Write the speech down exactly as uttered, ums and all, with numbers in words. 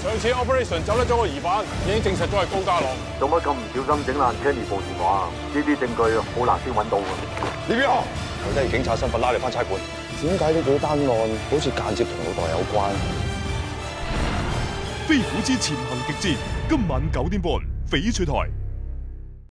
上次 operation 走甩咗個疑犯，已經證實咗係高家樂。 做乜咁唔小心整爛 Kenny 部電話啊？呢啲證據好難先揾到㗎。 呢邊啊，我都係警察身份拉你翻差館。點解呢幾單案好似間接同老袋有關？ 飛虎之潛行極戰，今晚九點半，翡翠台。